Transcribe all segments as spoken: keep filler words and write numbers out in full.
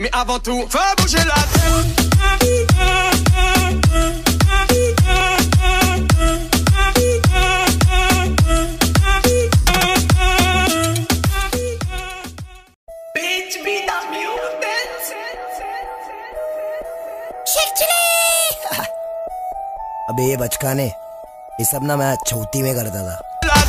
Mais avant tout, faut bouger la tête. Bitch, be the mutant. अबे ये बचकाने, ये सब ना मैं चौथी में करता था।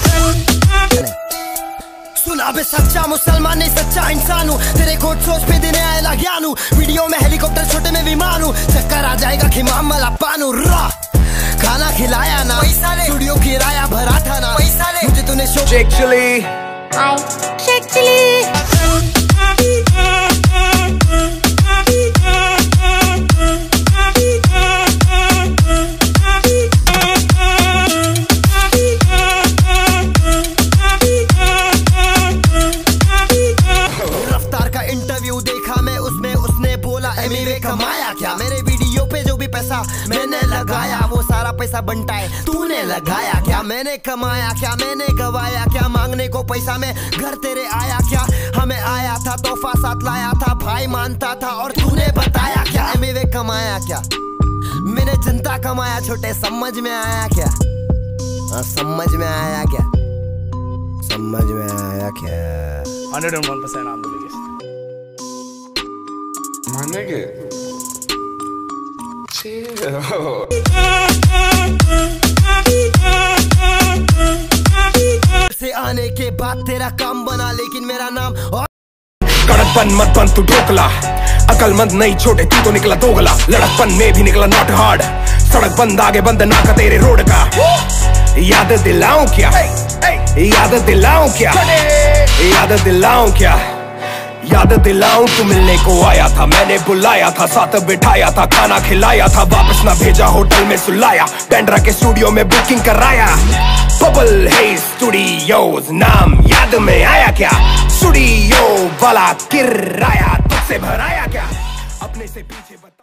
सुना बे सच्चा मुसलमान नहीं सच्चा इंसान हूँ, तेरे कोट सोच पे देने आए ज्ञान हूँ। वीडियो में हेलीकॉप्टर छोटे में विमान हूँ, चक्कर आ जाएगा खिमाम मला पानू रा। खाना खिलाया ना पैसा ले, स्टूडियो किराया भरा था ना पैसा ले, मुझे तूने show Sheikh Chilli hi Sheikh Chilli. Interview देखा मैं उसमें, उसने बोला एमिवे कमाया क्या। मेरे वीडियो पे जो भी पैसा मैंने लगाया वो सारा पैसा बनता है तूने लगाया क्या। मैंने कमाया क्या, मैंने गवाया क्या, मांगने को पैसा में घर तेरे आया क्या। हमें आया था तोहफा साथ लाया था, भाई मानता था और तूने बताया क्या। एमिवे कमाया क्या, मैंने जनता कमाया छोटे, समझ में आया क्या। आ, समझ में आया क्या, समझ में आया क्या। one oh one percent I'm the biggest. My nigga, chill. से आने के बाद तेरा काम बना, लेकिन मेरा नाम और कड़कपन मत बन तू ढोकला, अकलमंद नहीं छोटे तू तो निकला दोगला। लड़कपन में भी निकला नॉट हार्ड, सड़क बंद आगे बंद नाका तेरे रोड का। याद दिलाऊं क्या, याद दिलाऊं क्या, याद दिलाऊं क्या, याद दिलाऊं तू मिलने को आया था, मैंने बुलाया था, साथ बिठाया था, खाना खिलाया था, वापस ना भेजा होटल में सुलाया, बैंड्रा के स्टूडियो में बुकिंग कराया। बबल है स्टूडियोज नाम याद में आया क्या, स्टूडियो वाला किराया तुझसे भराया क्या, अपने से पीछे